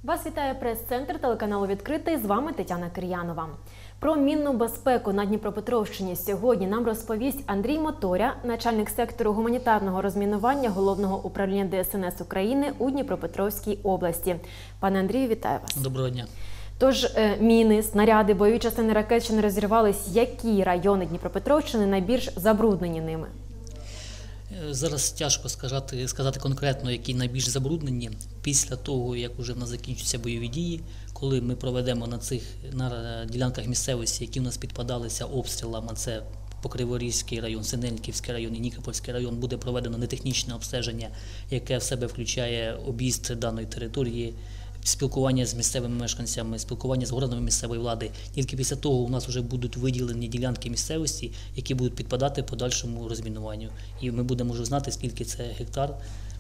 Вас вітає прес-центр телеканалу «Відкритий». З вами Тетяна Кир'янова. Про мінну безпеку на Дніпропетровщині сьогодні нам розповість Андрій Моторя, начальник сектору гуманітарного розмінування Головного управління ДСНС України у Дніпропетровській області. Пане Андрію, вітаю вас. Доброго дня. Тож, міни, снаряди, бойові частини ракет, що не розірвались, які райони Дніпропетровщини найбільш забруднені ними? Зараз тяжко сказати конкретно, які найбільш забруднені. Після того, як вже в нас закінчаться бойові дії, коли ми проведемо на ділянках місцевості, які в нас підпадалися обстрілами, це Покриворізький район, Синельниківський район і Нікопольський район, буде проведено нетехнічне обстеження, яке в себе включає об'їзд даної території, спілкування з місцевими мешканцями, спілкування з органами місцевої влади. Тільки після того у нас вже будуть виділені ділянки місцевості, які будуть підпадати подальшому розмінуванню. І ми будемо вже знати, скільки це гектар,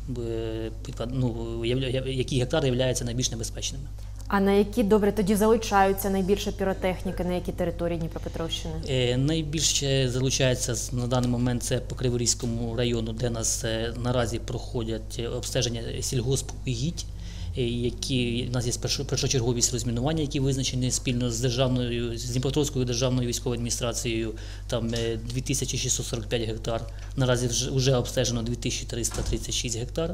які гектари являються найбільш небезпечними. А на які, добре, тоді залучаються найбільше піротехніки, на які території Дніпропетровщини? Найбільше залучається на даний момент це по Криворізькому району, де нас наразі проходять обстеження сільгоспугідь, які у нас є першочерговість розмінування, які визначені спільно з Дніпропетровською державною військовою адміністрацією, там 2645 гектар. Наразі вже обстежено 2336 гектар.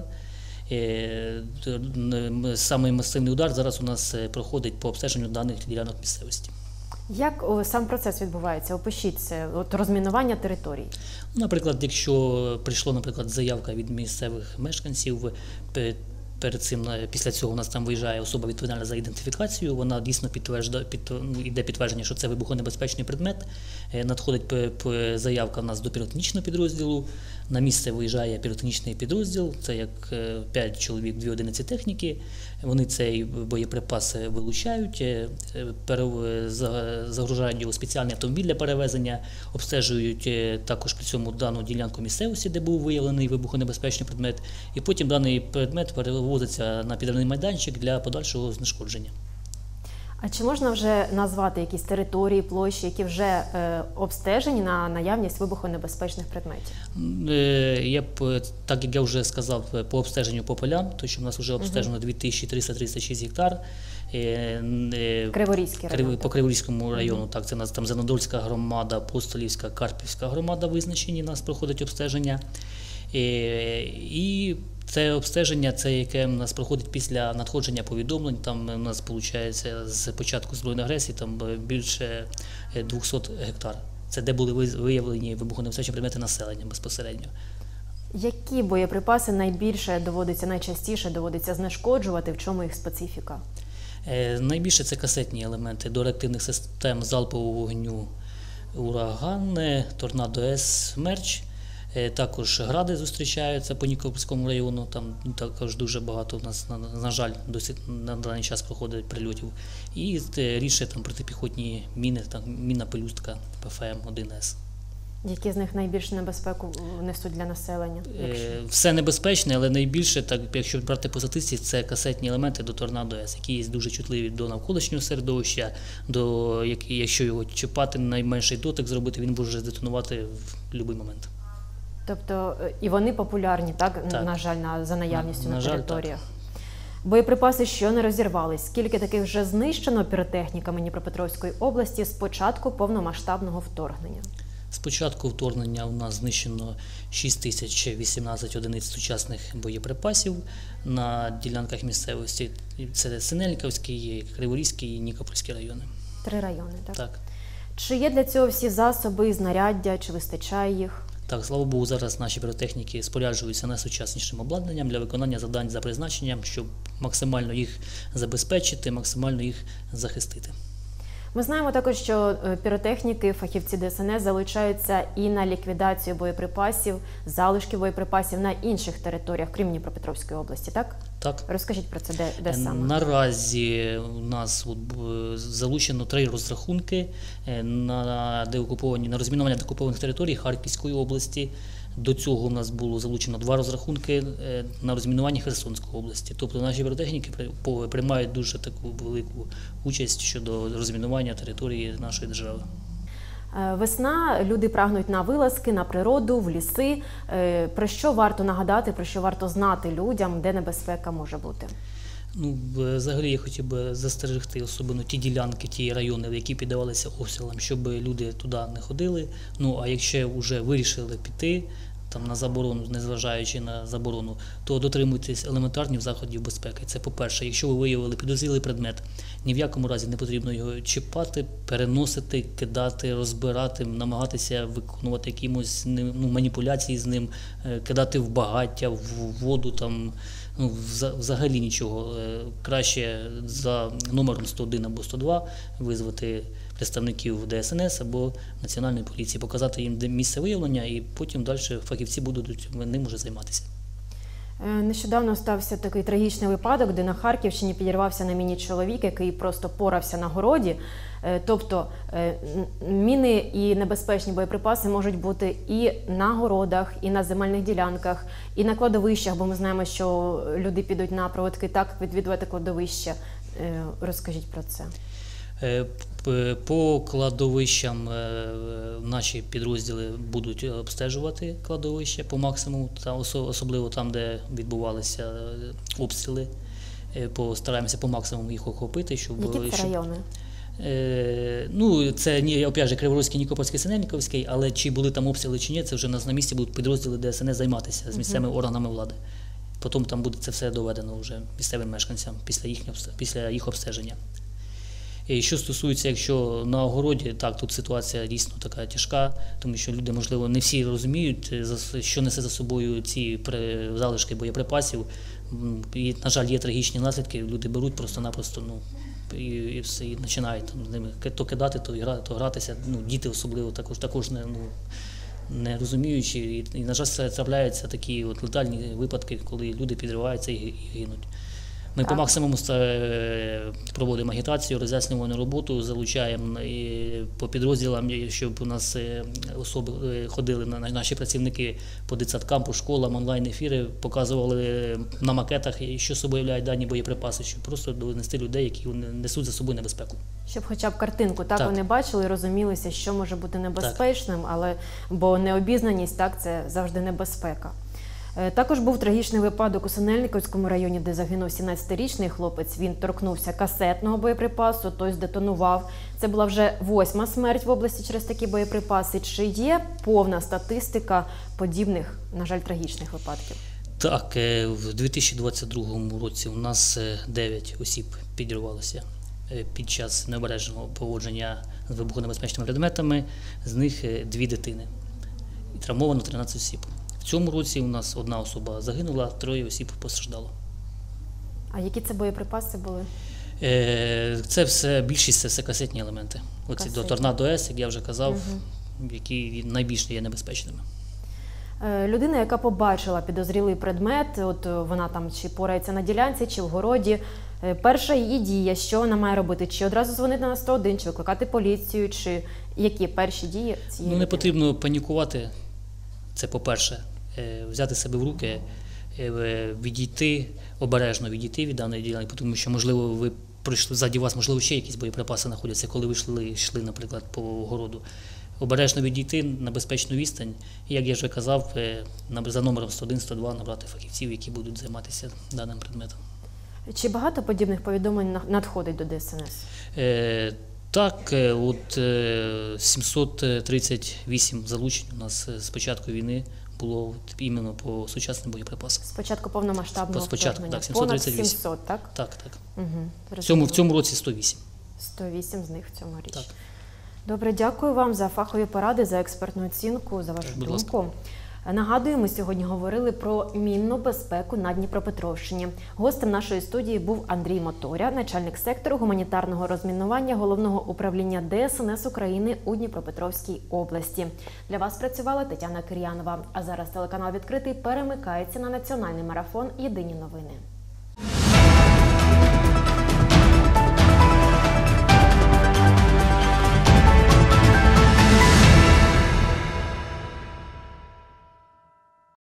Самий масивний удар зараз у нас проходить по обстеженню даних ділянок місцевості. Як сам процес відбувається? Опишіть це, розмінування територій. Наприклад, якщо прийшла, заявка від місцевих мешканців, після цього у нас там виїжджає особа відповідальна за ідентифікацію, вона дійсно йде підтвердження, що це вибухонебезпечний предмет, надходить заявка у нас до піротехнічного підрозділу, на місце виїжджає піротехнічний підрозділ, це як 5 чоловік, 2 одиниці техніки, вони цей боєприпас вилучають, загружають його в спеціальний автомобіль для перевезення, обстежують також при цьому дану ділянку місцевості, де був виявлений вибухонебезпечний предмет, і потім даний предмет перевозиться на підривний майданчик для подальшого знешкодження. А чи можна вже назвати якісь території, площі, які вже обстежені на наявність вибухонебезпечних предметів? Так як я вже сказав, по обстеженню по полям, то що в нас вже обстежено 2336 гектар. Криворізький район. По Криворізькому району, так, це у нас там Зеленодольська громада, Апостолівська, Карпівська громада визначені, у нас проходить обстеження. І це обстеження, яке у нас проходить після надходження повідомлень, там у нас, виходить, з початку збройної агресії, там більше 200 гектар. Це де були виявлені вибухонебезпечні предмети населення безпосередньо. Які боєприпаси найчастіше доводиться знешкоджувати, в чому їх специфіка? Найбільше це касетні елементи до реактивних систем залпового вогню «Ураган», «Торнадо-С», «Смерч». Також гради зустрічаються по Нікопольському району, там також дуже багато у нас, на жаль, на даний час проходить прильотів. І рідше там протипіхотні міни, мінна пелюстка ПФМ-1С. Які з них найбільш небезпеку несуть для населення? Все небезпечне, але найбільше, якщо брати по статистиці, це касетні елементи до «Торнадо-С», які є дуже чутливі до навколишнього середовища, якщо його чіпати, найменший дотик зробити, він може здетонувати в будь-який момент. Тобто і вони популярні, так? На жаль, за наявністю на територіях. Боєприпаси, що не розірвались. Скільки таких вже знищено піротехніками Дніпропетровської області з початку повномасштабного вторгнення? З початку вторгнення у нас знищено 6018 одиниць сучасних боєприпасів на ділянках місцевості. Це Синельниківський, Криворізький і Нікопольський райони. 3 райони, так? Так. Чи є для цього всі засоби, знаряддя, чи вистачає їх? Так, слава Богу, зараз наші піротехніки споряджуються найсучаснішим обладнанням для виконання завдань за призначенням, щоб максимально їх забезпечити, максимально їх захистити. Ми знаємо також, що піротехніки, фахівці ДСНС залучаються і на ліквідацію боєприпасів, залишків боєприпасів на інших територіях, крім Дніпропетровської області, так? Так. Розкажіть про це, де саме? Наразі у нас залучено 3 розрахунки на розмінування деокупованих територій Харківської області. До цього у нас було залучено 2 розрахунки на розмінуванні Херсонської області. Тобто наші піротехніки приймають дуже таку велику участь щодо розмінування території нашої держави. Весна, люди прагнуть на вилазки, на природу, в ліси. Про що варто нагадати, про що варто знати людям, де небезпека може бути? Ну, взагалі я хотів би застерегти особливо ті ділянки, ті райони, які піддавалися обстрілам, щоб люди туди не ходили. Ну, а якщо вже вирішили піти там на заборону, незважаючи на заборону, то дотримуйтесь елементарних заходів безпеки. Це по-перше, якщо ви виявили підозрілий предмет, ні в якому разі не потрібно його чіпати, переносити, кидати, розбирати, намагатися виконувати якимось маніпуляції з ним, кидати в багаття, в воду, там, ну, взагалі нічого. Краще за номером 101 або 102 визвати представників ДСНС або Національної поліції, показати їм місце виявлення, і потім далі фахівці будуть ним уже займатися. Нещодавно стався такий трагічний випадок, де на Харківщині підірвався на міні чоловік, який просто порався на городі. Тобто міни і небезпечні боєприпаси можуть бути і на городах, і на земельних ділянках, і на кладовищах, бо ми знаємо, що люди підуть на проводки так відвідувати кладовище. Розкажіть про це. По кладовищам наші підрозділи будуть обстежувати кладовища по максимуму, особливо там, де відбувалися обстріли. Постараємося по максимуму їх охопити. Які це райони? Ну, це, опять же, Криворізький, Нікопольський, Синельниковський, але чи були там обстріли чи ні, це вже на місці будуть підрозділи ДСНС займатися з місцевими органами влади. Потім там буде це все доведено вже місцевим мешканцям після їх обстеження. І що стосується, якщо на огороді, так, тут ситуація дійсно така тяжка, тому що люди, можливо, не всі розуміють, що несе за собою ці залишки боєприпасів. І, на жаль, є трагічні наслідки, люди беруть просто-напросто, ну, і все, і починають там з ними то кидати, то гратися. Ну, діти особливо також не розуміючи. І, на жаль, трапляються такі от летальні випадки, коли люди підриваються і гинуть. Ми по максимуму проводимо агітацію, роз'яснювальну роботу, залучаємо по підрозділам, щоб у нас особи ходили, наші працівники по дитсадкам, по школам, онлайн-ефіри, показували на макетах, що собою являють дані боєприпаси, щоб просто донести людей, які несуть за собою небезпеку. Щоб хоча б картинку так вони бачили і розумілися, що може бути небезпечним, бо необізнаність, так, це завжди небезпека. Також був трагічний випадок у Синельниковському районі, де загинув 17-річний хлопець. Він торкнувся касетного боєприпасу, той здетонував. Це була вже 8-ма смерть в області через такі боєприпаси. Чи є повна статистика подібних, на жаль, трагічних випадків? Так, в 2022 році у нас 9 осіб підірвалося під час необережного поводження з вибухонебезпечними предметами, з них 2 дитини. І травмовано 13 осіб. В цьому році у нас 1 особа загинула, 3 осіб постраждало. А які це боєприпаси були? Більшість це все касетні елементи. Оці до Торнадо С, як я вже казав, які найбільше є небезпечними. Людина, яка побачила підозрілий предмет, от вона там чи порається на ділянці, чи в городі, перша її дія, що вона має робити? Чи одразу дзвонити на 101, чи викликати поліцію, чи які перші дії цієї людини? Не потрібно панікувати, це по-перше. Взяти себе в руки, обережно відійти від даної ділянки, тому що, можливо, ви прийшли, ззаді вас, можливо, ще якісь боєприпаси знаходяться, коли ви йшли, наприклад, по городу. Обережно відійти на безпечну відстань, і, як я вже казав, за номером 101-102 набрати фахівців, які будуть займатися даним предметом. Чи багато подібних повідомлень надходить до ДСНС? Так, от 738 залучень у нас з початку війни було іменно по сучасним боєприпасам. Спочатку повномасштабного вторгнення. Так, 738. Понад 700, так? Так. Угу, в цьому році 108. 108 з них в цьому річі. Так. Добре, дякую вам за фахові поради, за експертну оцінку, за вашу думку. Ласка. Нагадую, ми сьогодні говорили про мінну безпеку на Дніпропетровщині. Гостем нашої студії був Андрій Моторя, начальник сектору гуманітарного розмінування Головного управління ДСНС України у Дніпропетровській області. Для вас працювала Тетяна Кир'янова. А зараз телеканал «Відкритий» перемикається на національний марафон «Єдині новини».